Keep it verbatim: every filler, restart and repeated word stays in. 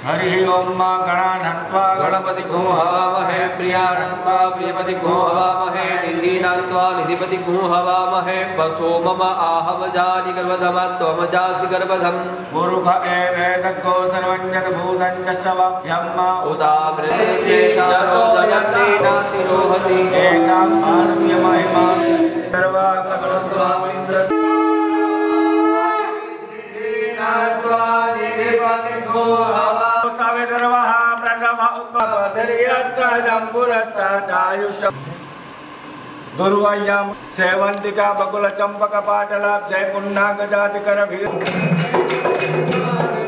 हरि ओम गणानत्वा गणपति गो हवामहे प्रियानत्वा प्रियपति गो हवामहे निधीनात्वा निधिपति गो हवामहे वसो मम आहवजानि गर्भधमत्वमजासि गर्भधम् मूर्ख एवेदग्गो सर्वं जगभूतं च शवभ्यम् उदामृतशेषारो जयते नातिरोहति एतां मानस्य महिमा सर्वाकलस्त्वामिन्द्रस्य निधीनात्वा निधिपति गो सावेदर्वः प्रथम उपपदर्यच्छदं पुरस्तादायुषं दुर्वयं सेवन्तिका बकुल चंपक पाटलाब्जय पुन्ना गजातिकर भी